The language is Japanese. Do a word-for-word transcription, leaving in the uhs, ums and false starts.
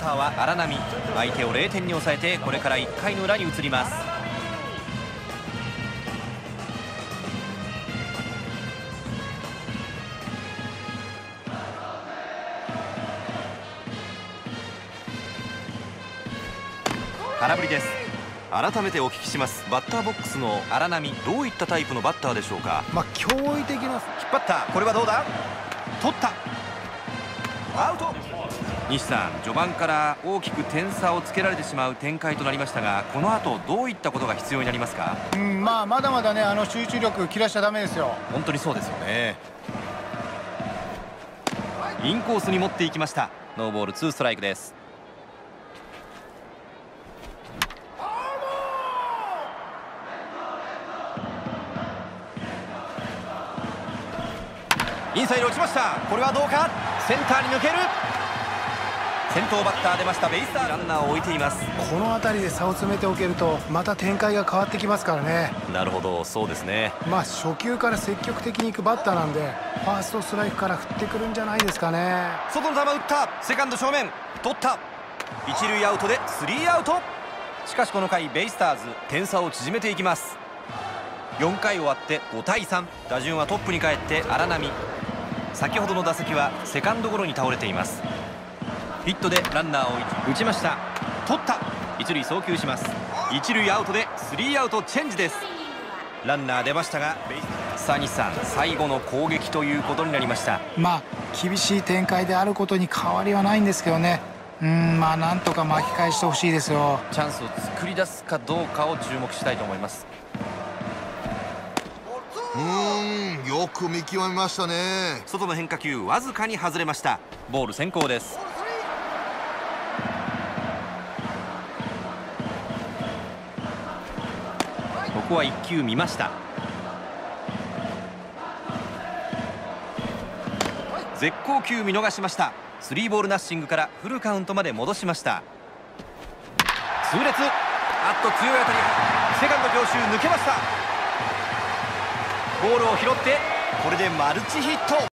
ターは荒波。相手をれいてんに抑えてこれからいっかいの裏に移ります。空振りです。改めてお聞きします。バッターボックスの荒波、どういったタイプのバッターでしょうか。 まあ驚異的な。引っ張った。これはどうだ。取った。アウト。西さん、序盤から大きく点差をつけられてしまう展開となりましたが、この後どういったことが必要になりますか。 うん、まあまだまだね、あの集中力切らしちゃダメですよ。 本当にそうですよね。インコースに持っていきました。ノーボールツーストライクです。インサイド落ちました。これはどうか。センターに抜ける。先頭バッター出ました。ベイスターランナーを置いています。 この辺りで差を詰めておけるとまた展開が変わってきますからね。 なるほど、そうですね。 まあ初球から積極的にいくバッターなんで、ファーストストライクから振ってくるんじゃないですかね。 外の球打った。セカンド正面取った。一塁アウトでスリーアウト。しかしこの回ベイスターズ点差を縮めていきます。よんかい終わってごたいさん。打順はトップに帰って荒波。先ほどの打席はセカンドゴロに倒れています。ヒットでランナーを打ちました。取った。一塁送球します。一塁アウトでスリーアウトチェンジです。ランナー出ましたが、さあ西さん、最後の攻撃ということになりました。 まあ厳しい展開であることに変わりはないんですけどね。うん、まあなんとか巻き返してほしいですよ。 チャンスを作り出すかどうかを注目したいと思います。 うーん、よく見極めましたね。 外の変化球わずかに外れました。ボール先行です。ここはいっきゅう見ました。絶好球見逃しました。スリーボールナッシングからフルカウントまで戻しました。痛烈。あっと強い当たり。セカンド強襲抜けました。ボールを拾ってこれでマルチヒット。